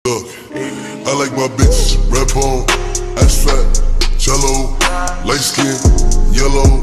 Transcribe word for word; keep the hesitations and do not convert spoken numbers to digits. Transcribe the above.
Look, I like my bitch red bone, ass fat, jello, light skin, yellow.